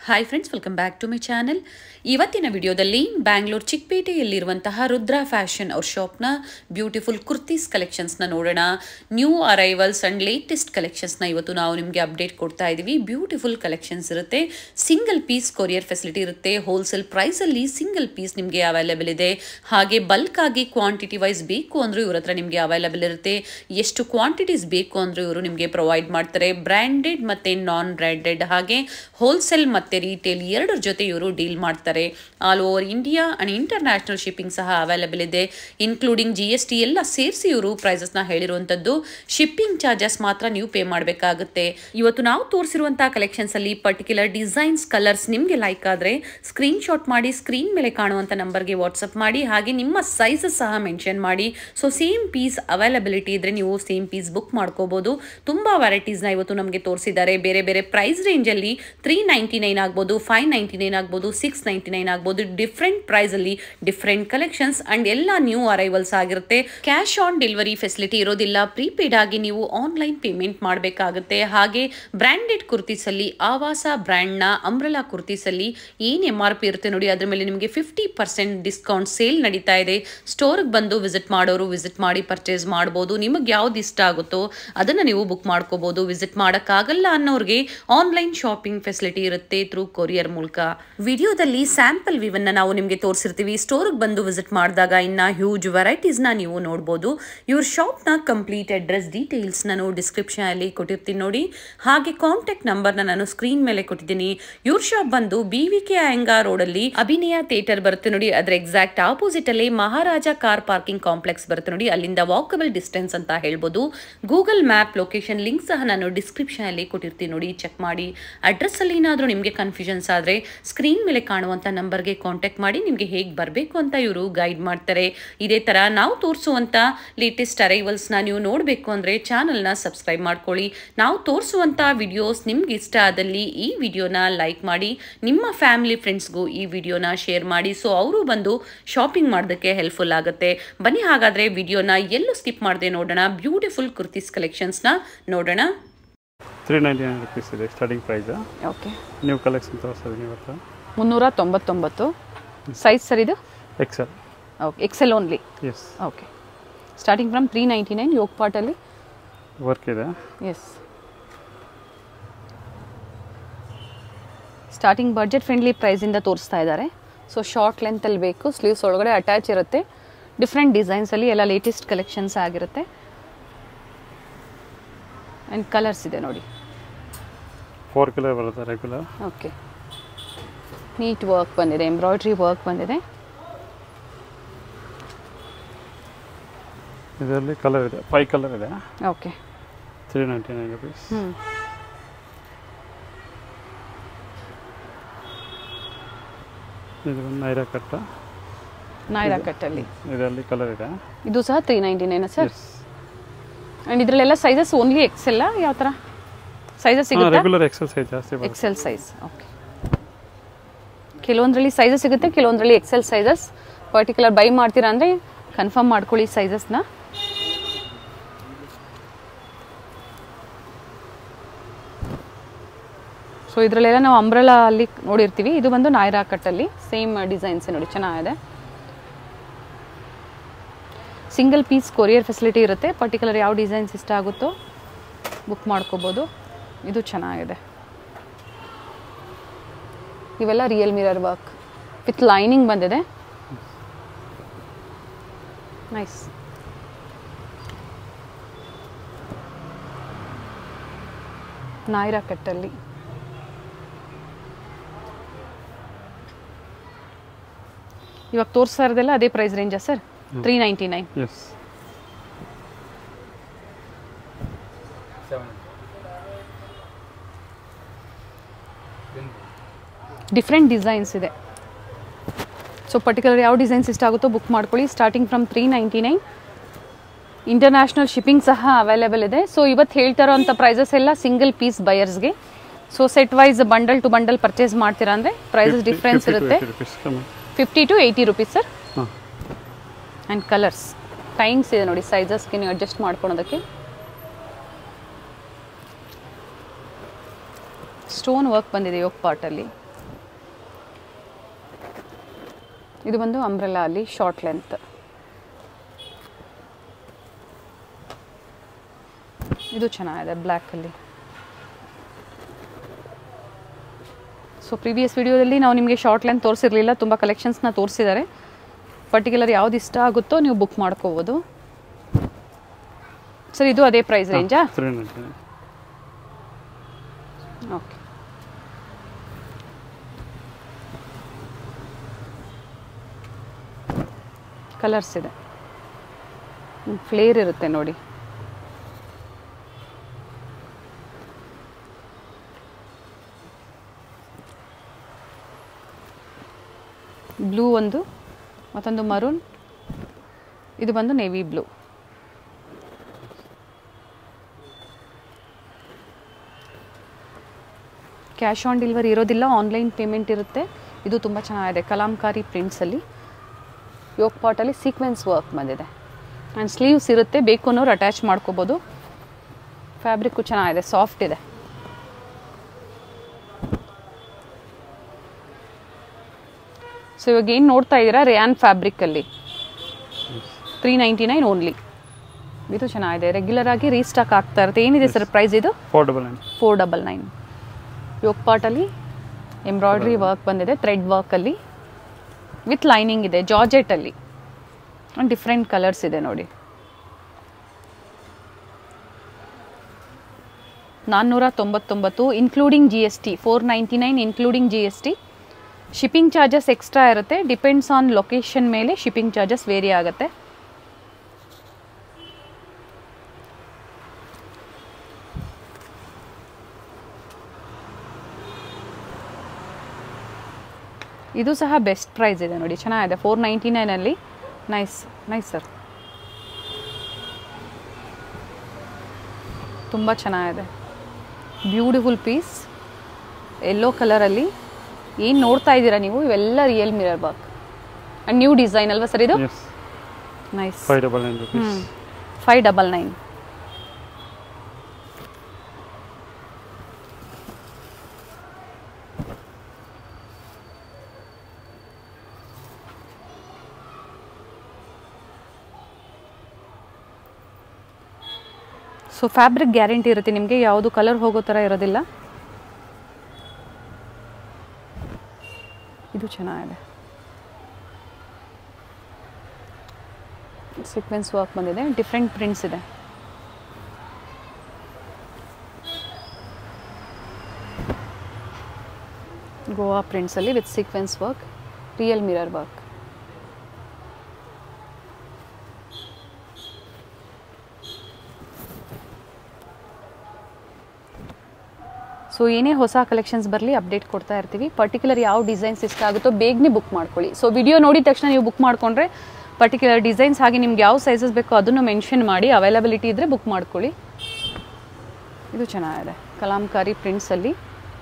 Hi friends, welcome back to my channel. ಇವತ್ತಿನ ವಿಡಿಯೋದಲ್ಲಿ Bangalore ಚಿಕ್ಕಪೇಟೆಯಲ್ಲಿರುವಂತಹ Rudra fashion ಅವ್ರ ಶಾಪ್ನ ಬ್ಯೂಟಿಫುಲ್ ಕುರ್ತೀಸ್ ಕಲೆಕ್ಷನ್ಸ್ನ ನೋಡೋಣ. ನ್ಯೂ ಅರೈವಲ್ಸ್ ಆ್ಯಂಡ್ ಲೇಟೆಸ್ಟ್ ಕಲೆಕ್ಷನ್ಸ್ನ ಇವತ್ತು ನಾವು ನಿಮಗೆ ಅಪ್ಡೇಟ್ ಕೊಡ್ತಾ ಇದ್ದೀವಿ. ಬ್ಯೂಟಿಫುಲ್ ಕಲೆಕ್ಷನ್ಸ್ ಇರುತ್ತೆ, ಸಿಂಗಲ್ ಪೀಸ್ ಕೊರಿಯರ್ ಫೆಸಿಲಿಟಿ ಇರುತ್ತೆ, ಹೋಲ್ಸೇಲ್ ಪ್ರೈಸಲ್ಲಿ ಸಿಂಗಲ್ ಪೀಸ್ ನಿಮಗೆ ಅವೈಲೇಬಲ್ ಇದೆ. ಹಾಗೆ ಬಲ್ಕ್ ಆಗಿ ಕ್ವಾಂಟಿಟಿ ವೈಸ್ ಬೇಕು ಅಂದರೂ ಇವ್ರ ಹತ್ರ ನಿಮಗೆ ಅವೈಲೇಬಲ್ ಇರುತ್ತೆ. ಎಷ್ಟು ಕ್ವಾಂಟಿಟೀಸ್ ಬೇಕು ಅಂದರೂ ಇವರು ನಿಮಗೆ ಪ್ರೊವೈಡ್ ಮಾಡ್ತಾರೆ. ಬ್ರ್ಯಾಂಡೆಡ್ ಮತ್ತು ನಾನ್ ಬ್ರ್ಯಾಂಡೆಡ್ ಹಾಗೆ ಹೋಲ್ಸೇಲ್ ಮತ್ತು ರಿಟೇಲ್ ಎರಡರ ಜೊತೆ ಇವರು ಡೀಲ್ ಮಾಡ್ತಾರೆ. All over India and international shipping ಸಹ ಅವೈಲೇಬಲ್ ಇದೆ, ಇನ್ಕ್ಲೂಡಿಂಗ್ GST ಎಲ್ಲ ಸೇರಿಸಿ ಇವರು ಪ್ರೈಸಸ್ನ ಹೇಳಿರುವಂಥದ್ದು. ಶಿಪ್ಪಿಂಗ್ ಚಾರ್ಜಸ್ ಮಾತ್ರ ನೀವು ಪೇ ಮಾಡಬೇಕಾಗುತ್ತೆ. ಇವತ್ತು ನಾವು ತೋರಿಸಿರುವಂತಹ ಕಲೆಕ್ಷನ್ಸ್ ಅಲ್ಲಿ ಪರ್ಟಿಕ್ಯುಲರ್ ಡಿಸೈನ್ಸ್, ಕಲರ್ಸ್ ನಿಮಗೆ ಲೈಕ್ ಆದರೆ ಸ್ಕ್ರೀನ್ ಶಾಟ್ ಮಾಡಿ ಸ್ಕ್ರೀನ್ ಮೇಲೆ ಕಾಣುವಂಥ ನಂಬರ್ಗೆ ವಾಟ್ಸಪ್ ಮಾಡಿ. ಹಾಗೆ ನಿಮ್ಮ ಸೈಜಸ್ ಸಹ ಮೆನ್ಷನ್ ಮಾಡಿ. ಸೊ ಸೇಮ್ ಪೀಸ್ ಅವೈಲಬಿಲಿಟಿ ಇದ್ರೆ ನೀವು ಸೇಮ್ ಪೀಸ್ ಬುಕ್ ಮಾಡ್ಕೋಬಹುದು. ತುಂಬಾ ವೆರೈಟೀಸ್ನ ಇವತ್ತು ನಮಗೆ ತೋರಿಸಿದ್ದಾರೆ. ಬೇರೆ ಬೇರೆ ಪ್ರೈಸ್ ರೇಂಜಲ್ಲಿ 399 ಆಗ್ಬೋದು, 599 ಆಗ್ಬೋದು, 699 ಆಗ್ಬೋದು. ಡಿಫ್ರೆಂಟ್ ಪ್ರೈಸ್ ಅಲ್ಲಿ ಡಿಫ್ರೆಂಟ್ ಕಲೆಕ್ಷನ್ಸ್ ಅಂಡ್ ಎಲ್ಲ ನ್ಯೂ ಅರೈವಲ್ಸ್ ಆಗಿರುತ್ತೆ. ಕ್ಯಾಶ್ ಆನ್ ಡೆಲಿವರಿ ಫೆಸಿಲಿಟಿ ಇರೋದಿಲ್ಲ. ಪ್ರೀಪೇಡ್ ಆಗಿ ನೀವು ಆನ್ಲೈನ್ ಪೇಮೆಂಟ್ ಮಾಡಬೇಕಾಗುತ್ತೆ. ಹಾಗೆ ಬ್ರ್ಯಾಂಡೆಡ್ ಕುರ್ತೀಸ್ ಅಲ್ಲಿ ಆವಾಸ ಬ್ರ್ಯಾಂಡ್ನ ಅಂಬ್ರೆಲಾ ಕುರ್ತೀಸ್ ಅಲ್ಲಿ ಏನು MRP ಇರುತ್ತೆ ನೋಡಿ, ಅದ್ರ ಮೇಲೆ ನಿಮಗೆ 50% ಡಿಸ್ಕೌಂಟ್ ಸೇಲ್ ನಡೀತಾ ಇದೆ. ಸ್ಟೋರ್ಗೆ ಬಂದು ವಿಸಿಟ್ ಮಾಡೋರು ವಿಸಿಟ್ ಮಾಡಿ ಪರ್ಚೇಸ್ ಮಾಡ್ಬೋದು. ನಿಮಗೆ ಯಾವ್ದು ಇಷ್ಟ ಆಗುತ್ತೋ ಅದನ್ನು ನೀವು ಬುಕ್ ಮಾಡ್ಕೋಬಹುದು. ವಿಸಿಟ್ ಮಾಡೋಕ್ಕಾಗಲ್ಲ ಅನ್ನೋರಿಗೆ ಆನ್ಲೈನ್ ಶಾಪಿಂಗ್ ಫೆಸಿಲಿಟಿ ಇರುತ್ತೆ ಥ್ರೂ ಕೊರಿಯರ್ ಮೂಲಕ. ವಿಡಿಯೋದಲ್ಲಿ ಸ್ಯಾಂಪಲ್ ವಿವನ್ನ ನಾವು ನಿಮಗೆ ತೋರಿಸಿರ್ತೀವಿ. ಸ್ಟೋರ್ಗೆ ಬಂದು ವಿಸಿಟ್ ಮಾಡಿದಾಗ ಇನ್ನ ಹ್ಯೂಜ್ ವೆರೈಟೀಸ್ನ ನೀವು ನೋಡ್ಬೋದು. ಇವ್ರ ಶಾಪ್ನ ಕಂಪ್ಲೀಟ್ ಅಡ್ರೆಸ್ ಡೀಟೇಲ್ಸ್ ನಾನು ಡಿಸ್ಕ್ರಿಪ್ಷನ್ ಅಲ್ಲಿ ಕೊಟ್ಟಿರ್ತೀನಿ ನೋಡಿ. ಹಾಗೆ ಕಾಂಟ್ಯಾಕ್ಟ್ ನಂಬರ್ನ ನಾನು ಸ್ಕ್ರೀನ್ ಮೇಲೆ ಕೊಟ್ಟಿದ್ದೀನಿ. ಇವ್ರ ಶಾಪ್ ಬಂದು BVK ಅಯ್ಯಂಗಾರ್ ರೋಡಲ್ಲಿ ಅಭಿನಯ ಥಿಯೇಟರ್ ಬರುತ್ತೆ ನೋಡಿ, ಅದರ ಎಕ್ಸಾಕ್ಟ್ ಆಪೋಸಿಟ್ ಅಲ್ಲಿ ಮಹಾರಾಜ ಕಾರ್ ಪಾರ್ಕಿಂಗ್ ಕಾಂಪ್ಲೆಕ್ಸ್ ಬರುತ್ತೆ ನೋಡಿ, ಅಲ್ಲಿಂದ ವಾಕಬಲ್ ಡಿಸ್ಟೆನ್ಸ್ ಅಂತ ಹೇಳ್ಬೋದು. ಗೂಗಲ್ ಮ್ಯಾಪ್ ಲೊಕೇಶನ್ ಲಿಂಕ್ ಸಹ ನಾನು ಡಿಸ್ಕ್ರಿಪ್ಷನ್ ಅಲ್ಲಿ ಕೊಟ್ಟಿರ್ತೀನಿ ನೋಡಿ, ಚೆಕ್ ಮಾಡಿ. ಅಡ್ರೆಸ್ ಅಲ್ಲಿ ಏನಾದರೂ ನಿಮಗೆ ಕನ್ಫ್ಯೂಷನ್ಸ್ ಆದರೆ ಸ್ಕ್ರೀನ್ ಮೇಲೆ ಕಾಣುವಂಥ ನಂಬರ್ಗೆ ಕಾಂಟ್ಯಾಕ್ಟ್ ಮಾಡಿ ನಿಮಗೆ ಹೇಗೆ ಬರಬೇಕು ಅಂತ ಇವರು ಗೈಡ್ ಮಾಡ್ತಾರೆ. ಇದೇ ಥರ ನಾವು ತೋರಿಸುವಂಥ ಲೇಟೆಸ್ಟ್ ಅರೈವಲ್ಸ್ನ ನೀವು ನೋಡಬೇಕು ಅಂದರೆ ಚಾನಲ್ನ ಸಬ್ಸ್ಕ್ರೈಬ್ ಮಾಡ್ಕೊಳ್ಳಿ. ನಾವು ತೋರಿಸುವಂಥ ವಿಡಿಯೋಸ್ ನಿಮ್ಗೆ ಇಷ್ಟ ಆದಲ್ಲಿ ಈ ವಿಡಿಯೋನ ಲೈಕ್ ಮಾಡಿ, ನಿಮ್ಮ ಫ್ಯಾಮಿಲಿ ಫ್ರೆಂಡ್ಸ್ಗೂ ಈ ವಿಡಿಯೋನ ಶೇರ್ ಮಾಡಿ. ಸೊ ಅವರು ಬಂದು ಶಾಪಿಂಗ್ ಮಾಡೋದಕ್ಕೆ ಹೆಲ್ಪ್ಫುಲ್ ಆಗುತ್ತೆ. ಬನ್ನಿ ಹಾಗಾದರೆ ವಿಡಿಯೋನ ಎಲ್ಲೂ ಸ್ಕಿಪ್ ಮಾಡದೆ ನೋಡೋಣ. ಬ್ಯೂಟಿಫುಲ್ ಕುರ್ತೀಸ್ ಕಲೆಕ್ಷನ್ಸ್ನ ನೋಡೋಣ. 399 rupees ಇದೆ starting price. Okay, new collection ತೋರಿಸ್ತೀನಿ ಇವತ್ತು. 399 ಸೈಜ್ ಸರ್ ಇದು XL. Okay, XL only. Yes. Okay, starting from 399 yoke ಪಾರ್ಟಲ್ಲಿ ವರ್ಕ್ ಇದೆ. ಎಸ್, ಸ್ಟಾರ್ಟಿಂಗ್ ಬಡ್ಜೆಟ್ ಫ್ರೆಂಡ್ಲಿ ಪ್ರೈಸಿಂದ ತೋರಿಸ್ತಾ ಇದ್ದಾರೆ. ಸೊ ಶಾರ್ಟ್ ಲೆಂತಲ್ಲಿ ಬೇಕು, ಸ್ಲೀವ್ಸ್ ಒಳಗಡೆ ಅಟ್ಯಾಚ್ ಇರುತ್ತೆ. ಡಿಫ್ರೆಂಟ್ ಡಿಸೈನ್ಸಲ್ಲಿ ಎಲ್ಲ ಲೇಟೆಸ್ಟ್ ಕಲೆಕ್ಷನ್ಸ್ ಆಗಿರುತ್ತೆ. ಆ್ಯಂಡ್ ಕಲರ್ಸ್ ಇದೆ ನೋಡಿ, 4 ಕಲರ್ ಬರುತ್ತೆ ರೆಗ್ಯುಲರ್. ಓಕೆ, ನೀಟ್ ವರ್ಕ್ ಬಂದಿದೆ, ಎಂಬ್ರಾಯ್ಡ್ರಿ ವರ್ಕ್ ಬಂದಿದೆ. ಇದರಲ್ಲಿ ಕಲರ್ ಇದೆ, 5 ಕಲರ್ ಇದೆ. Okay, 399 rupees. ಇದು ನೈರಾ ಕಟ್. ನೈರಾ ಕಟ್ಟಲ್ಲಿ ಇದರಲ್ಲಿ ಕಲರ್ ಇದೆ. ಇದು ಸಹ 399 ಸರ್. ಎಸ್. ಆ್ಯಂಡ್ ಇದರಲ್ಲೆಲ್ಲ ಸೈಜಸ್ ಓನ್ಲಿ XL ಯಾವ ಥರ ಸೈಜಸ್ ಸಿಗುತ್ತೆ? ರೆಗ್ಯುಲರ್ XL ಸೈಜ್ ಜಾಸ್ತಿ ಬರುತ್ತೆ. XL size. ಓಕೆ, ಕೆಲವೊಂದರಲ್ಲಿ ಸೈಜಸ್ ಸಿಗುತ್ತೆ, ಕೆಲವೊಂದರಲ್ಲಿ XL ಸೈಜಸ್. ಪರ್ಟಿಕ್ಯುಲರ್ ಬೈ ಮಾಡ್ತೀರಾ ಅಂದರೆ ಕನ್ಫರ್ಮ್ ಮಾಡ್ಕೊಳ್ಳಿ ಸೈಜಸ್ನ. ಸೊ ಇದರಲ್ಲೆಲ್ಲ ನಾವು ಅಂಬ್ರೆಲಾ ಅಲ್ಲಿ ನೋಡಿರ್ತೀವಿ. ಇದು ಬಂದು ನೈರಾ ಕಟ್ಟಲ್ಲಿ ಸೇಮ್ ಡಿಸೈನ್ಸ್ ನೋಡಿ, ಚೆನ್ನಾಗಿದೆ. ಸಿಂಗಲ್ ಪೀಸ್ ಕೊರಿಯರ್ ಫೆಸಿಲಿಟಿ ಇರುತ್ತೆ. ಪರ್ಟಿಕ್ಯುಲರ್ ಯಾವ ಡಿಸೈನ್ಸ್ ಇಷ್ಟ ಆಗುತ್ತೋ ಬುಕ್ ಮಾಡ್ಕೋಬೋದು. ಇದು ಚೆನ್ನಾಗಿದೆ. ಇವೆಲ್ಲ real mirror work with lining ಬಂದಿದೆ. ನೈಸ್. ನೈರಾ ಕಟ್ಟಲ್ಲಿ ಇವಾಗ ತೋರಿಸ್ತಾ ಇರೋದೆಲ್ಲ ಅದೇ ಪ್ರೈಸ್ ರೇಂಜಾ ಸರ್? 399. ಎಸ್. ಡಿಫ್ರೆಂಟ್ ಡಿಸೈನ್ಸ್ ಇದೆ. ಸೊ ಪರ್ಟಿಕ್ಯುಲರ್ ಯಾವ ಡಿಸೈನ್ಸ್ ಇಷ್ಟ ಆಗುತ್ತೋ ಬುಕ್ ಮಾಡ್ಕೊಳ್ಳಿ. Starting from 399. ಇಂಟರ್ನ್ಯಾಷನಲ್ ಶಿಪ್ಪಿಂಗ್ ಸಹ ಅವೈಲೇಬಲ್ ಇದೆ. ಸೊ ಇವತ್ತು ಹೇಳ್ತಾ ಇರೋಂಥ ಪ್ರೈಸಸ್ ಎಲ್ಲ ಸಿಂಗಲ್ ಪೀಸ್ ಬಯರ್ಸ್ಗೆ. So set wise bundle to bundle purchase ಮಾಡ್ತೀರಾ ಅಂದರೆ ಪ್ರೈಸಸ್ ಡಿಫ್ರೆನ್ಸ್ ಇರುತ್ತೆ. 50 to 80 rupees sir. And colours times ಇದೆ ನೋಡಿ, ಸೈಜಸ್ಗೆ ನೀವು ಅಡ್ಜಸ್ಟ್ ಮಾಡ್ಕೊಳೋದಕ್ಕೆ. ಸ್ಟೋನ್ ವರ್ಕ್ ಬಂದಿದೆ ಯೋಗ್ ಪಾರ್ಟಲ್ಲಿ. ಇದು ಬಂದು ಅಂಬ್ರೆಲಾ ಅಲ್ಲಿ ಶಾರ್ಟ್ ಲೆಂತ್. ಇದು ಚೆನ್ನಾಗಿದೆ ಬ್ಲ್ಯಾಕಲ್ಲಿ. ಸೊ ಪ್ರೀವಿಯಸ್ ವಿಡಿಯೋದಲ್ಲಿ ನಾವು ನಿಮಗೆ ಶಾರ್ಟ್ ಲೆಂತ್ ತೋರಿಸಿರಲಿಲ್ಲ, ತುಂಬ ಕಲೆಕ್ಷನ್ಸ್ನ ತೋರಿಸಿದ್ದಾರೆ. ಪರ್ಟಿಕ್ಯುಲರ್ ಯಾವ್ದು ಇಷ್ಟ ಆಗುತ್ತೋ ನೀವು ಬುಕ್ ಮಾಡ್ಕೋಬೋದು. ಸರ್ ಇದು ಅದೇ ಪ್ರೈಸ್ ರೇಂಜಾ? ಓಕೆ. ಕಲರ್ಸ್ ಇದೆ, ಫ್ಲೇರ್ ಇರುತ್ತೆ ನೋಡಿ. ಬ್ಲೂ ಒಂದು, ಮತ್ತೊಂದು ಮರೂನ್, ಇದು ಬಂದು navy blue. Cash on delivery ಇರೋದಿಲ್ಲ, ಆನ್ಲೈನ್ ಪೇಮೆಂಟ್ ಇರುತ್ತೆ. ಇದು ತುಂಬ ಚೆನ್ನಾಗಿದೆ, ಕಲಾಂಕಾರಿ ಪ್ರಿಂಟ್ಸಲ್ಲಿ ಯೋಕ್ ಪಾಟಲ್ಲಿ ಸೀಕ್ವೆನ್ಸ್ ವರ್ಕ್ ಬಂದಿದೆ. ಆ್ಯಂಡ್ ಸ್ಲೀವ್ಸ್ ಇರುತ್ತೆ, ಬೇಕು ಅನ್ನೋರು ಅಟ್ಯಾಚ್ ಮಾಡ್ಕೋಬೋದು. ಫ್ಯಾಬ್ರಿಕ್ಕು ಚೆನ್ನಾಗಿದೆ, ಸಾಫ್ಟ್ ಇದೆ. ಸೊ ಇವಾಗ ಏನು ನೋಡ್ತಾ ಇದ್ದೀರಾ ರೇಯಾನ್ ಫ್ಯಾಬ್ರಿಕಲ್ಲಿ 399 ಓನ್ಲಿ. ಇದು ಚೆನ್ನಾಗಿದೆ, ರೆಗ್ಯುಲರ್ ಆಗಿ ರೀಸ್ಟಾಕ್ ಆಗ್ತಾ ಇರುತ್ತೆ. ಏನಿದೆ ಸರ್ ಪ್ರೈಸ್ ಇದು? 499. ಯೋಕ್ ಪಾಟಲ್ಲಿ ಎಂಬ್ರಾಯ್ಡ್ರಿ ವರ್ಕ್ ಬಂದಿದೆ, ಥ್ರೆಡ್ ವರ್ಕಲ್ಲಿ ವಿತ್ ಲೈನಿಂಗ್ ಇದೆ, ಜಾರ್ಜೆಟಲ್ಲಿ. ಒಂದು ಡಿಫ್ರೆಂಟ್ ಕಲರ್ಸ್ ಇದೆ ನೋಡಿ. 499 including GST, 499 including GST. Shipping charges extra ಇರುತ್ತೆ, ಡಿಪೆಂಡ್ಸ್ ಆನ್ ಲೊಕೇಶನ್ ಮೇಲೆ ಶಿಪ್ಪಿಂಗ್ ಚಾರ್ಜಸ್ ವೇರಿ ಆಗುತ್ತೆ. ಇದು ಸಹ ಬೆಸ್ಟ್ ಪ್ರೈಸ್ ಇದೆ ನೋಡಿ, ಚೆನ್ನಾಗಿದೆ, 499 ನೈಸ್ ನೈಸ್ ಸರ್, ತುಂಬ ಚೆನ್ನಾಗಿದೆ. ಬ್ಯೂಟಿಫುಲ್ ಪೀಸ್, ಯೆಲ್ಲೋ ಕಲರಲ್ಲಿ. ಏನು ನೋಡ್ತಾ ಇದ್ದೀರಾ ನೀವು, ಇವೆಲ್ಲ real mirror work and new design ಅಲ್ವಾ ಸರ್ ಇದು? ನೈಸ್. 599. ಸೊ ಫ್ಯಾಬ್ರಿಕ್ ಗ್ಯಾರಂಟಿ ಇರುತ್ತೆ ನಿಮಗೆ, ಯಾವುದು ಕಲರ್ ಹೋಗೋ ಥರ ಇರೋದಿಲ್ಲ. ಇದು ಚೆನ್ನಾಗಿದೆ, ಸೀಕ್ವೆನ್ಸ್ ವರ್ಕ್ ಬಂದಿದೆ, ಡಿಫ್ರೆಂಟ್ ಪ್ರಿಂಟ್ಸ್ ಇದೆ. ಗೋವಾ ಪ್ರಿಂಟ್ಸಲ್ಲಿ with sequence work, real mirror work. So ಏನೇ ಹೊಸ ಕಲೆಕ್ಷನ್ಸ್ ಬರಲಿ ಅಪ್ಡೇಟ್ ಕೊಡ್ತಾ ಇರ್ತೀವಿ. ಪರ್ಟಿಕ್ಯುಲರ್ ಯಾವ ಡಿಸೈನ್ಸ್ ಇಷ್ಟ ಆಗುತ್ತೋ ಬೇಗನೆ ಬುಕ್ ಮಾಡ್ಕೊಳ್ಳಿ. ಸೊ ವಿಡಿಯೋ ನೋಡಿದ ತಕ್ಷಣ ನೀವು ಬುಕ್ ಮಾಡ್ಕೊಂಡ್ರೆ ಪರ್ಟಿಕ್ಯುಲರ್ ಡಿಸೈನ್ಸ್ ಹಾಗೆ ನಿಮ್ಗೆ ಯಾವ ಸೈಜಸ್ ಬೇಕೋ ಅದನ್ನು ಮೆನ್ಷನ್ ಮಾಡಿ, ಅವೈಲಬಿಲಿಟಿ ಇದ್ದರೆ ಬುಕ್ ಮಾಡ್ಕೊಳ್ಳಿ. ಇದು ಚೆನ್ನಾಗಿದೆ, ಕಲಾಂಕಾರಿ ಪ್ರಿಂಟ್ಸಲ್ಲಿ.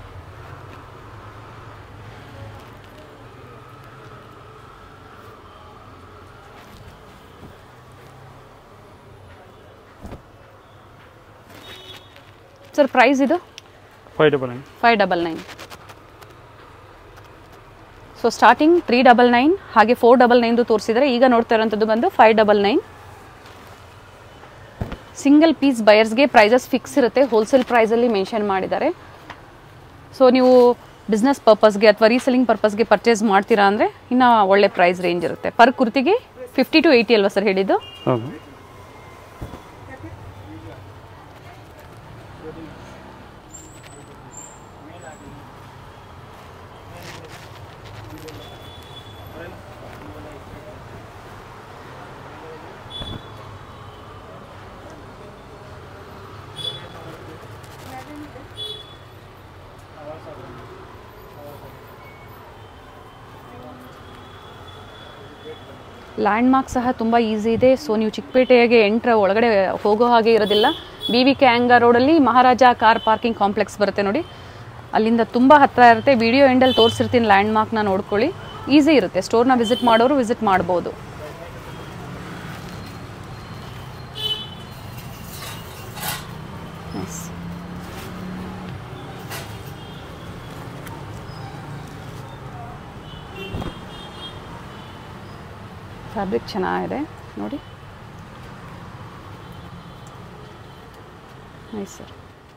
ಸರ್ ಪ್ರೈಸ್ ಇದು? 599. ಸೊ ಸ್ಟಾರ್ಟಿಂಗ್ 399 ಹಾಗೆ 499 ತೋರಿಸಿದರೆ, ಈಗ ನೋಡ್ತಾ ಇರೋಂಥದ್ದು ಬಂದು 599. ಸಿಂಗಲ್ ಪೀಸ್ ಬಯರ್ಸ್ಗೆ ಪ್ರೈಸಸ್ ಫಿಕ್ಸ್ ಇರುತ್ತೆ, ಹೋಲ್ಸೇಲ್ ಪ್ರೈಸಲ್ಲಿ ಮೆನ್ಷನ್ ಮಾಡಿದ್ದಾರೆ. ಸೊ ನೀವು ಬಿಸ್ನೆಸ್ ಪರ್ಪಸ್ಗೆ ಅಥವಾ ರೀಸೆಲಿಂಗ್ ಪರ್ಪಸ್ಗೆ ಪರ್ಚೇಸ್ ಮಾಡ್ತೀರಾ ಅಂದರೆ ಇನ್ನೂ ಒಳ್ಳೆ ಪ್ರೈಸ್ ರೇಂಜ್ ಇರುತ್ತೆ. ಪರ್ ಕುರ್ತಿಗೆ 50 to 80 ಅಲ್ವಾ ಸರ್ ಹೇಳಿದ್ದು? ಲ್ಯಾಂಡ್ ಮಾರ್ಕ್ ಸಹ ತುಂಬ ಈಸಿ ಇದೆ. ಸೊ ನೀವು ಚಿಕ್ಕಪೇಟೆಗೆ ಒಳಗಡೆ ಹೋಗೋ ಹಾಗೆ ಇರೋದಿಲ್ಲ. BVK ಆ್ಯಂಗರ್ ರೋಡಲ್ಲಿ ಮಹಾರಾಜ ಕಾರ್ ಪಾರ್ಕಿಂಗ್ ಕಾಂಪ್ಲೆಕ್ಸ್ ಬರುತ್ತೆ ನೋಡಿ, ಅಲ್ಲಿಂದ ತುಂಬ ಹತ್ತಿರ ಇರುತ್ತೆ. ವಿಡಿಯೋ ಎಂಡಲ್ಲಿ ತೋರಿಸಿರ್ತೀನಿ, ಲ್ಯಾಂಡ್ ಮಾರ್ಕ್ನ ನೋಡ್ಕೊಳ್ಳಿ, ಈಸಿ ಇರುತ್ತೆ. ಸ್ಟೋರ್ನ ವಿಸಿಟ್ ಮಾಡೋರು ವಿಸಿಟ್ ಮಾಡ್ಬೋದು. ಫ್ಯಾಬ್ರಿಕ್ ಚೆನ್ನಾಗಿದೆ ನೋಡಿ. Nice sir.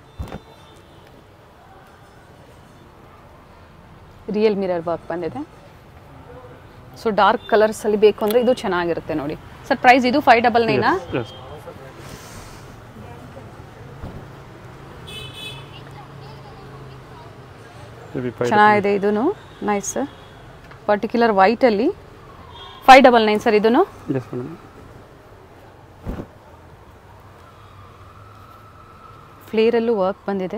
Real mirror work ಬಂದಿದೆ. ಸೊ ಡಾರ್ಕ್ ಕಲರ್ಸಲ್ಲಿ ಬೇಕು ಅಂದರೆ ಇದು ಚೆನ್ನಾಗಿರುತ್ತೆ ನೋಡಿ ಸರ್. ಪ್ರೈಸ್ ಇದು 599. ಚೆನ್ನಾಗಿದೆ ಇದೂ. Nice sir. ಪರ್ಟಿಕ್ಯುಲರ್ ವೈಟಲ್ಲಿ 599 ಸರ್. ಇದೂ ಫ್ಲೇರಲ್ಲೂ ವರ್ಕ್ ಬಂದಿದೆ,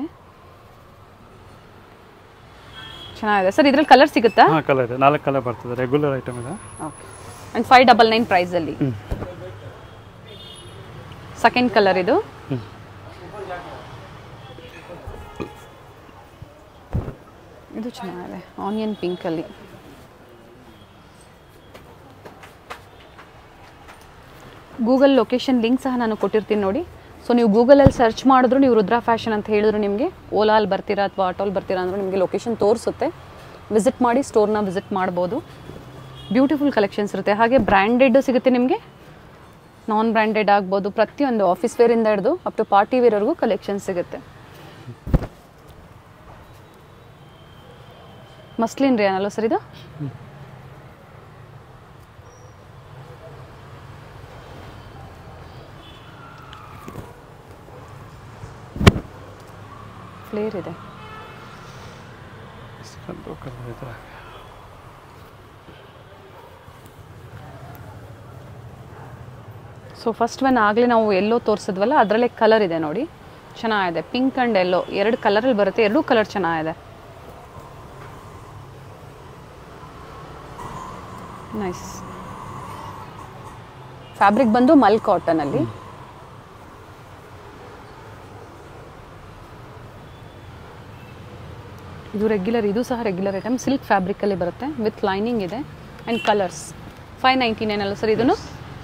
ಚೆನ್ನಾಗಿದೆ ಸರ್. ಇದರಲ್ಲಿ ಕಲರ್ ಸಿಗುತ್ತಾ? ಹಾಂ, ಕಲರ್ ಇದೆ. 4 ಕಲರ್ ಬರ್ತದೆ. ರೆಗ್ಯುಲರ್ ಐಟಮ್ ಇದೆ. ಓಕೆ. ಆ್ಯಂಡ್ 599 ಪ್ರೈಸಲ್ಲಿ. ಸೆಕೆಂಡ್ ಕಲರ್ ಇದು. ಇದು ಚೆನ್ನಾಗಿದೆ ಆನಿಯನ್ ಪಿಂಕಲ್ಲಿ. ಗೂಗಲ್ ಲೊಕೇಶನ್ ಲಿಂಕ್ ಸಹ ನಾನು ಕೊಟ್ಟಿರ್ತೀನಿ ನೋಡಿ. ಸೊ ನೀವು ಗೂಗಲಲ್ಲಿ ಸರ್ಚ್ ಮಾಡಿದ್ರು, ನೀವು ರುದ್ರಾ ಫ್ಯಾಷನ್ ಅಂತ ಹೇಳಿದ್ರು, ನಿಮಗೆ ಓಲಾಲ್ಲಿ ಬರ್ತೀರಾ ಅಥವಾ ಆಟೋಲ್ಲಿ ಬರ್ತೀರಾ ಅಂದರೂ ನಿಮಗೆ ಲೊಕೇಶನ್ ತೋರಿಸುತ್ತೆ. ವಿಸಿಟ್ ಮಾಡಿ, ಸ್ಟೋರ್ನ ವಿಸಿಟ್ ಮಾಡ್ಬೋದು. ಬ್ಯೂಟಿಫುಲ್ ಕಲೆಕ್ಷನ್ಸ್ ಇರುತ್ತೆ. ಹಾಗೆ ಬ್ರ್ಯಾಂಡೆಡ್ ಸಿಗುತ್ತೆ ನಿಮಗೆ, ನಾನ್ ಬ್ರ್ಯಾಂಡೆಡ್ ಆಗ್ಬೋದು. ಪ್ರತಿಯೊಂದು ಆಫೀಸ್ ವೇರಿಂದ ಹಿಡಿದು ಅಪ್ ಟು ಪಾರ್ಟಿ ವೇರ್ವರೆಗೂ ಕಲೆಕ್ಷನ್ ಸಿಗುತ್ತೆ. ಮಸ್ಲಿನ್ ರೇನ್ ಅಲ್ವ ಸರ್ ಇದು? ಫ್ಲೇರ್ ಇದೆ. ಸೊ ಫಸ್ಟ್ ಒನ್ ಆಗಲೇ ನಾವು ಎಲ್ಲೋ ತೋರಿಸಿದ್ವಲ್ಲ, ಅದರಲ್ಲೇ ಕಲರ್ ಇದೆ ನೋಡಿ, ಚೆನ್ನಾಗಿದೆ. ಪಿಂಕ್ ಆ್ಯಂಡ್ ಎಲ್ಲೋ 2 ಕಲರಲ್ಲಿ ಬರುತ್ತೆ. 2 ಕಲರ್ ಚೆನ್ನಾಗಿದೆ. ನೈಸ್. ಫ್ಯಾಬ್ರಿಕ್ ಬಂದು ಮಲ್ ಕಾಟನಲ್ಲಿ. ಇದು ರೆಗ್ಯುಲರ್, ಇದು ಸಹ ರೆಗ್ಯುಲರ್ ಐಟಮ್. ಸಿಲ್ಕ್ ಫ್ಯಾಬ್ರಿಕಲ್ಲಿ ಬರುತ್ತೆ, ವಿತ್ ಲೈನಿಂಗ್ ಇದೆ ಆ್ಯಂಡ್ ಕಲರ್ಸ್. 599 ಅಲ್ಲ ಸರ್ ಇದನ್ನು?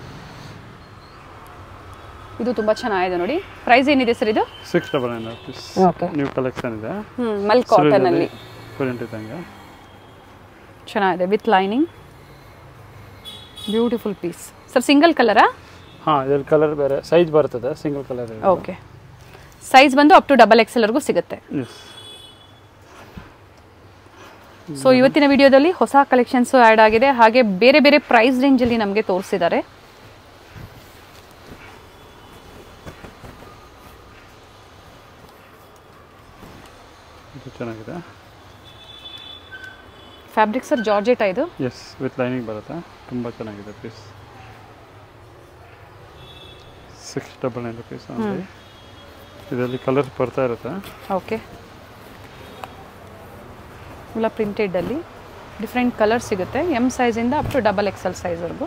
ಇದು ತುಂಬ ಚೆನ್ನಾಗಿದೆ ನೋಡಿ. ಪ್ರೈಸ್ ಏನಿದೆ ಸರ್ ಇದು? 699. ಓಕೆ. ನ್ಯೂ ಕಲೆಕ್ಷನ್ ಇದೆ. ಮಲ್ ಕಾಟನಲ್ಲಿ ಪ್ರಿಂಟ್ ಇದ್ದಂಗೆ ಚೆನ್ನಾಗಿದೆ, with lining. Beautiful piece sir. Single ಕಲರಾ? ಹಾಂ, ಇದರಲ್ಲಿ ಕಲರ್ ಬೇರೆ ಸೈಜ್ ಬರ್ತದೆ. Single colour. ಓಕೆ. ಸೈಜ್ ಬಂದು ಅಪ್ ಟು XXLವರೆಗೂ ಸಿಗುತ್ತೆ. ಸೊ ಇವತ್ತಿನ ವಿಡಿಯೋದಲ್ಲಿ ಹೊಸ ಕಲೆಕ್ಷನ್ಸು ಆ್ಯಡ್ ಆಗಿದೆ. ಹಾಗೆ ಬೇರೆ ಬೇರೆ ಪ್ರೈಸ್ ರೇಂಜಲ್ಲಿ ನಮಗೆ ತೋರಿಸಿದ್ದಾರೆ. ಚೆನ್ನಾಗಿದೆ. ಫ್ಯಾಬ್ರಿಕ್ ಸರ್ ಜಾರ್ಜೆಟ್ ಇದು? ಎಸ್, ವಿತ್ ಲೈನಿಂಗ್ ಬರುತ್ತೆ. ತುಂಬ ಚೆನ್ನಾಗಿದೆ ಪೀಸ್. 699 ರುಪೀಸ್. ಇದರಲ್ಲಿ ಕಲರ್ಸ್ ಬರ್ತಾ ಇರುತ್ತೆ. ಓಕೆ. ಇಲ್ಲ ಪ್ರಿಂಟೆಡಲ್ಲಿ ಡಿಫ್ರೆಂಟ್ ಕಲರ್ ಸಿಗುತ್ತೆ. ಎಮ್ ಸೈಜಿಂದ ಅಪ್ ಟು XXL ಸೈಜ್ವರೆಗೂ.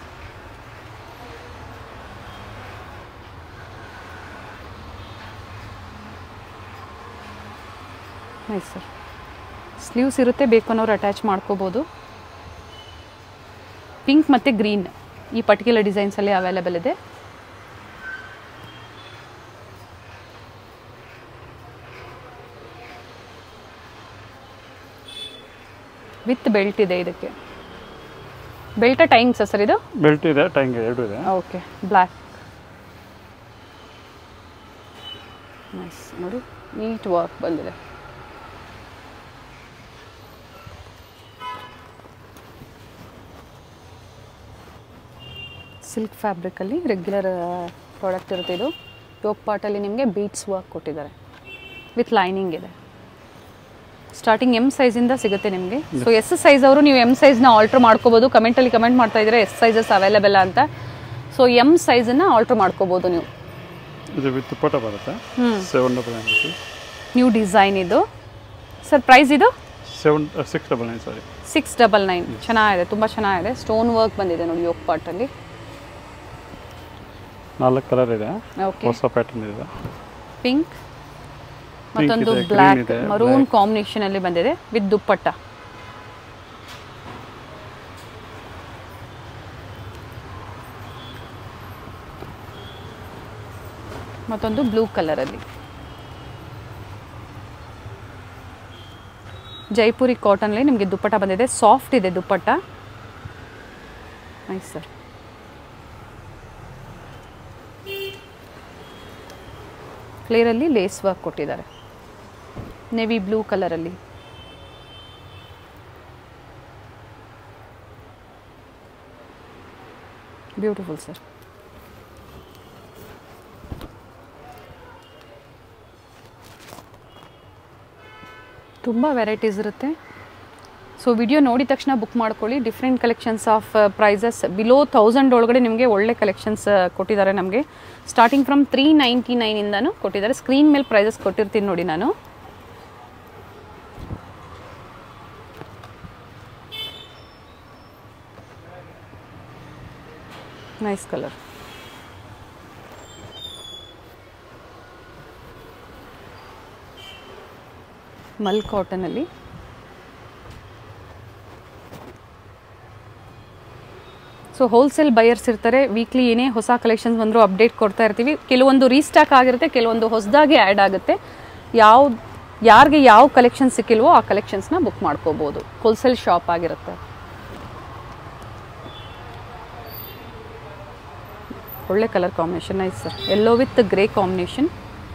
Nice sir. ಸ್ಲೀವ್ಸ್ ಇರುತ್ತೆ, ಬೇಕು ಅನ್ನೋರು ಅಟ್ಯಾಚ್ ಮಾಡ್ಕೋಬೋದು. ಪಿಂಕ್ ಮತ್ತು ಗ್ರೀನ್ ಈ ಪರ್ಟಿಕ್ಯುಲರ್ ಡಿಸೈನ್ಸಲ್ಲಿ ಅವೈಲೇಬಲ್ ಇದೆ. ವಿತ್ ಬೆಲ್ಟ್ ಇದೆ. ಇದಕ್ಕೆ ಬೆಲ್ಟ ಟೈಂಗ್ಸ್ ಸರ್ ಇದು? ಬೆಲ್ಟ್ ಇದೆ, ಟೈಂಗ್ ಎರಡು ಇದೆ. ಓಕೆ. ಬ್ಲ್ಯಾಕ್. ನೈಸ್ ನೋಡಿ, ನೀಟ್ ವರ್ಕ್ ಬಂದಿದೆ. ಸಿಲ್ಕ್ ಫ್ಯಾಬ್ರಿಕಲ್ಲಿ ರೆಗ್ಯುಲರ್ ಪ್ರಾಡಕ್ಟ್ ಇರುತ್ತೆ. ಇದು ಯೋಕ್ ಪಾರ್ಟಲ್ಲಿ ನಿಮಗೆ ಬೀಟ್ಸ್ ವರ್ಕ್ ಕೊಟ್ಟಿದ್ದಾರೆ, ವಿತ್ ಲೈನಿಂಗ್ ಇದೆ. ಸ್ಟಾರ್ಟಿಂಗ್ ಎಮ್ ಸೈಜಿಂದ ಸಿಗುತ್ತೆ ನಿಮಗೆ. ಸೊ ಎಸ್ ಸೈಜ್ ಅವರು ನೀವು ಎಮ್ ಸೈಜ್ನ ಆಲ್ಟ್ರ್ ಮಾಡ್ಕೋಬೋದು. ಕಮೆಂಟಲ್ಲಿ ಕಮೆಂಟ್ ಮಾಡ್ತಾ ಇದ್ದಾರೆ ಎಸ್ ಸೈಜಸ್ ಅವೈಲೇಬಲ್ ಅಂತ. ಸೊ ಎಮ್ ಸೈಜನ್ನು ಆಲ್ಟ್ರ್ ಮಾಡ್ಕೋಬೋದು ನೀವು. ಇದು ವಿತ್ ದುಪ್ಪಟ್ಟ ಬರುತ್ತೆ. 799. ನ್ಯೂ ಡಿಸೈನ್ ಇದು ಸರ್. ಪ್ರೈಸ್ ಇದು 699. ಸಾರಿ, 699. ಚೆನ್ನಾಗಿದೆ, ತುಂಬ ಚೆನ್ನಾಗಿದೆ. ಸ್ಟೋನ್ ವರ್ಕ್ ಬಂದಿದೆ ನೋಡಿ ಯೋಕ್ ಪಾರ್ಟಲ್ಲಿ. 4 ಕಲರ್ ಇದೆ. ಓಕೆ. ಹೊಸ ಪ್ಯಾಟರ್ನ್ ಇದೆ. ಪಿಂಕ್, ಮತ್ತೊಂದು ಬ್ಲ್ಯಾಕ್ ಮರೂನ್ ಕಾಂಬಿನೇಷನ್ ಅಲ್ಲಿ ಬಂದಿದೆ ವಿತ್ ದುಪ್ಪಟ್ಟ. ಮತ್ತೊಂದು ಬ್ಲೂ ಕಲರ್ ಅಲ್ಲಿ. ಜೈಪುರಿ ಕಾಟನ್ ಅಲ್ಲಿ ನಿಮಗೆ ದುಪ್ಪಟ್ಟ ಬಂದಿದೆ. ಸಾಫ್ಟ್ ಇದೆ ದುಪ್ಪಟ್ಟ. Nice sir. ಫ್ಲೇರಲ್ಲಿ ಲೇಸ್ ವರ್ಕ್ ಕೊಟ್ಟಿದ್ದಾರೆ, ನೇವಿ ಬ್ಲೂ ಕಲರಲ್ಲಿ. Beautiful sir. ತುಂಬ ವೆರೈಟೀಸ್ ಇರುತ್ತೆ. ಸೊ ವಿಡಿಯೋ ನೋಡಿದ ತಕ್ಷಣ ಬುಕ್ ಮಾಡ್ಕೊಳ್ಳಿ. Different collections of prices below 1000 ಒಳಗಡೆ ನಿಮಗೆ ಒಳ್ಳೆ ಕಲೆಕ್ಷನ್ಸ್ ಕೊಟ್ಟಿದ್ದಾರೆ. ನಮಗೆ ಸ್ಟಾರ್ಟಿಂಗ್ ಫ್ರಮ್ 399ಇಂದನೂ ಕೊಟ್ಟಿದ್ದಾರೆ. ಸ್ಕ್ರೀನ್ ಮೇಲೆ ಪ್ರೈಸಸ್ ಕೊಟ್ಟಿರ್ತೀನಿ ನೋಡಿ ನಾನು. Nice colour. ಮಲ್ ಕಾಟನಲ್ಲಿ ಸೊ ಹೋಲ್ಸೇಲ್ ಬಯರ್ಸ್ ಇರ್ತಾರೆ. ವೀಕ್ಲಿ ಏನೇ ಹೊಸ ಕಲೆಕ್ಷನ್ಸ್ ಬಂದರೂ ಅಪ್ಡೇಟ್ ಕೊಡ್ತಾ ಇರ್ತೀವಿ. ಕೆಲವೊಂದು ರೀಸ್ಟಾಕ್ ಆಗಿರುತ್ತೆ, ಕೆಲವೊಂದು ಹೊಸದಾಗಿ ಆ್ಯಡ್ ಆಗುತ್ತೆ. ಯಾರಿಗೆ ಯಾವ ಕಲೆಕ್ಷನ್ ಸಿಕ್ಕಿಲ್ವೋ ಆ ಕಲೆಕ್ಷನ್ಸ್ನ ಬುಕ್ ಮಾಡ್ಕೋಬೋದು. ಹೋಲ್ಸೇಲ್ ಶಾಪ್ ಆಗಿರುತ್ತೆ. ಒಳ್ಳೆ colour combination. Nice sir. Yellow with grey combination.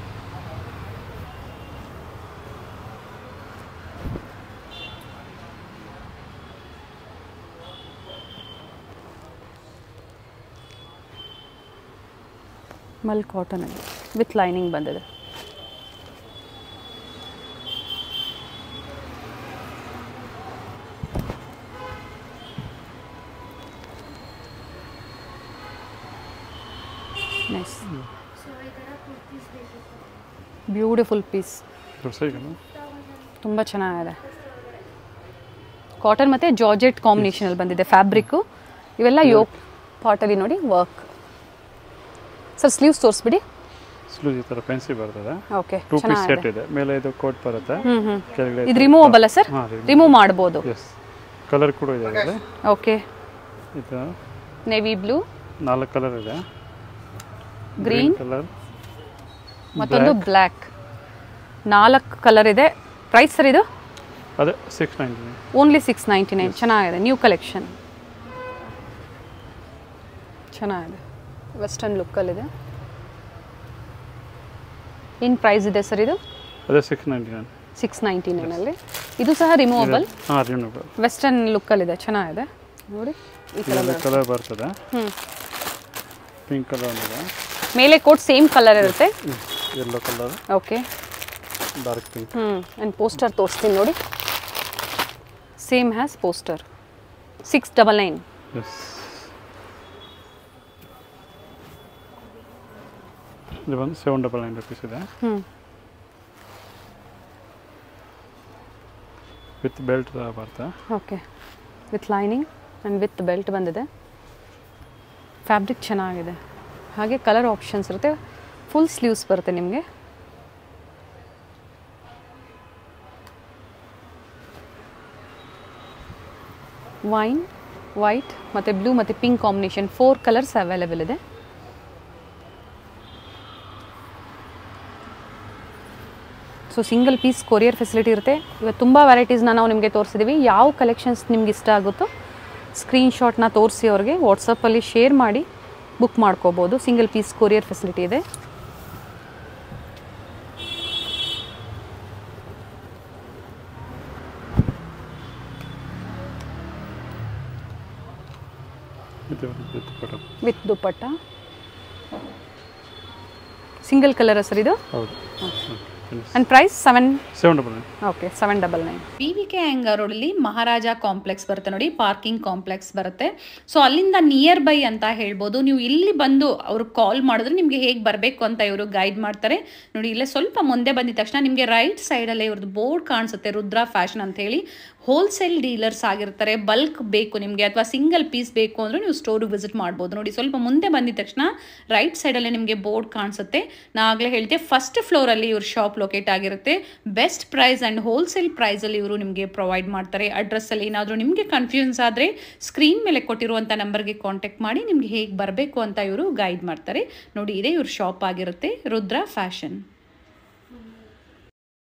Mul ಕಾಟನಲ್ಲಿ ವಿತ್ ಲೈನಿಂಗ್ ಬಂದಿದೆ. ನೈಸ್. Beautiful piece. ತುಂಬ ಚೆನ್ನಾಗಿದೆ. ಕಾಟನ್ ಮತ್ತು ಜಾರ್ಜೆಟ್ ಕಾಂಬಿನೇಷನಲ್ಲಿ ಬಂದಿದೆ ಫ್ಯಾಬ್ರಿಕ್ಕು. ಇವೆಲ್ಲ ಯೋಕ್ ಪಾಟಲ್ಲಿ ನೋಡಿ ವರ್ಕ್. ಸರ್ ಸ್ಲೀವ್ಸ್ ತೋರಿಸ್ಬಿಡಿ. ಸ್ಲೀವ್ಸ್ ಈ ಥರ ಫ್ಯಾನ್ಸಿ ಬರ್ತದೆ. ಓಕೆ, 2 ಪೀಸ್ ಸೆಟ್ ಇದೆ. ಮೇಲೆ ಇದು ಕೋಟ್ ಬರುತ್ತೆ. ಕೆಳಗಡೆ ಇದು ರಿಮೂವಬಲ್ ಸರ್? ರಿಮೂವ್ ಮಾಡ್ಬೋದು. ಎಸ್. ಕಲರ್ ಕೂಡ ಇದೆ. ಓಕೆ. ಇದು ನೇವಿ ಬ್ಲೂ, 4 ಕಲರ್ ಇದೆ. ಗ್ರೀನ್ ಕಲರ್, ಮತ್ತೊಂದು ಬ್ಲ್ಯಾಕ್. 4 ಕಲರ್ ಇದೆ. ಪ್ರೈಸ್ ಸರ್ ಇದು? ಅದೇ 699. ಓನ್ಲಿ 699. ಚೆನ್ನಾಗಿದೆ. ನ್ಯೂ ಕಲೆಕ್ಷನ್ ಚೆನ್ನಾಗಿದೆ. ವೆಸ್ಟರ್ನ್ ಲುಕ್ಕಲ್ಲಿದೆ. ಏನು ಪ್ರೈಸ್ ಇದೆ ಸರ್ ಇದು? ಅದೇ 699. 699 ಇದು ಸಹ ರಿಮೂವಬಲ್. ಹಾಂ, ರಿಮೂವಬಲ್. ವೆಸ್ಟರ್ನ್ ಲುಕ್ಕಲ್ಲಿದೆ. ಚೆನ್ನಾಗಿದೆ ನೋಡಿ. ಈ ಕಲರ್ ಬರ್ತದೆ. ಪಿಂಕ್ ಕಲರ್ ಇದೆ. ಮೇಲೆ ಕೋಟ್ ಸೇಮ್ ಕಲರ್ ಇರುತ್ತೆ. Yellow colour. Okay. Dark pink. And poster ತೋರಿಸ್ತೀನಿ ನೋಡಿ. Same as poster. 699. ಎಸ್. ಇದು ಬಂದು 799 rupees ಇದೆ. ವಿತ್ ಬೆಲ್ಟ್ ಬರುತ್ತೆ. Okay. With lining and with belt ಬಂದಿದೆ. ಫ್ಯಾಬ್ರಿಕ್ ಚೆನ್ನಾಗಿದೆ. ಹಾಗೆ ಕಲರ್ ಆಪ್ಷನ್ಸ್ ಇರುತ್ತೆ. ಫುಲ್ ಸ್ಲೀವ್ಸ್ ಬರುತ್ತೆ ನಿಮಗೆ. ವೈನ್, ವೈಟ್ ಮತ್ತು ಬ್ಲೂ ಮತ್ತು ಪಿಂಕ್ ಕಾಂಬಿನೇಷನ್ 4 ಕಲರ್ಸ್ ಅವೈಲೇಬಲ್ ಇದೆ. So single piece courier facility ಇರುತ್ತೆ. ಇವತ್ತು ತುಂಬ ವೆರೈಟೀಸ್ನ ನಾವು ನಿಮಗೆ ತೋರಿಸಿದ್ದೀವಿ. ಯಾವ ಕಲೆಕ್ಷನ್ಸ್ ನಿಮ್ಗೆ ಇಷ್ಟ ಆಗುತ್ತೋ ಸ್ಕ್ರೀನ್ಶಾಟ್ನ ತೋರಿಸಿ ಅವ್ರಿಗೆ ವಾಟ್ಸಪ್ಪಲ್ಲಿ ಶೇರ್ ಮಾಡಿ ಬುಕ್ ಮಾಡ್ಕೋಬೋದು. ಸಿಂಗಲ್ ಪೀಸ್ ಕೊರಿಯರ್ ಫೆಸಿಲಿಟಿ ಇದೆ. With dupatta. Single colour sir ಇದು? ಹೌದು. And price 799. Okay, 799. BVK Iyengar ರೋಡಲ್ಲಿ ಮಹಾರಾಜ ಕಾಂಪ್ಲೆಕ್ಸ್ ಬರುತ್ತೆ ನೋಡಿ, ಪಾರ್ಕಿಂಗ್ ಕಾಂಪ್ಲೆಕ್ಸ್ ಬರುತ್ತೆ. ಸೊ ಅಲ್ಲಿಂದ ನಿಯರ್ ಬೈ ಅಂತ ಹೇಳ್ಬೋದು. ನೀವು ಇಲ್ಲಿ ಬಂದು ಅವ್ರಿಗೆ ಕಾಲ್ ಮಾಡಿದ್ರೆ ನಿಮಗೆ ಹೇಗೆ ಬರಬೇಕು ಅಂತ ಇವರು ಗೈಡ್ ಮಾಡ್ತಾರೆ ನೋಡಿ. ಇಲ್ಲೇ ಸ್ವಲ್ಪ ಮುಂದೆ ಬಂದಿದ ತಕ್ಷಣ ನಿಮಗೆ ರೈಟ್ ಸೈಡಲ್ಲೇ ಇವ್ರದ್ದು ಬೋರ್ಡ್ ಕಾಣಿಸುತ್ತೆ, ರುದ್ರಾ ಫ್ಯಾಷನ್ ಅಂತ ಹೇಳಿ. ಹೋಲ್ಸೇಲ್ ಡೀಲರ್ಸ್ ಆಗಿರ್ತಾರೆ. ಬಲ್ಕ್ ಬೇಕು ನಿಮಗೆ ಅಥವಾ ಸಿಂಗಲ್ ಪೀಸ್ ಬೇಕು ಅಂದರೆ ನೀವು ಸ್ಟೋರಿಗೆ ವಿಸಿಟ್ ಮಾಡ್ಬೋದು ನೋಡಿ. ಸ್ವಲ್ಪ ಮುಂದೆ ಬಂದಿದ ತಕ್ಷಣ ರೈಟ್ ಸೈಡಲ್ಲೇ ನಿಮಗೆ ಬೋರ್ಡ್ ಕಾಣಿಸುತ್ತೆ. ನಾ ಆಗಲೇ ಹೇಳ್ತೆ ಫಸ್ಟ್ ಫ್ಲೋರಲ್ಲಿ ಇವ್ರ ಶಾಪ್ ಲೊಕೇಟ್ ಆಗಿರುತ್ತೆ. ಬೆಸ್ಟ್ ಪ್ರೈಸ್ ಆ್ಯಂಡ್ ಹೋಲ್ಸೇಲ್ ಪ್ರೈಸಲ್ಲಿ ಇವರು ನಿಮಗೆ ಪ್ರೊವೈಡ್ ಮಾಡ್ತಾರೆ. ಅಡ್ರೆಸ್ಸಲ್ಲಿ ಏನಾದರೂ ನಿಮಗೆ ಕನ್ಫ್ಯೂಷನ್ಸ್ ಆದರೆ ಸ್ಕ್ರೀನ್ ಮೇಲೆ ಕೊಟ್ಟಿರುವಂಥ ನಂಬರ್ಗೆ ಕಾಂಟ್ಯಾಕ್ಟ್ ಮಾಡಿ ನಿಮಗೆ ಹೇಗೆ ಬರಬೇಕು ಅಂತ ಇವರು ಗೈಡ್ ಮಾಡ್ತಾರೆ ನೋಡಿ. ಇದೇ ಇವ್ರ ಶಾಪ್ ಆಗಿರುತ್ತೆ, ರುದ್ರಾ ಫ್ಯಾಷನ್.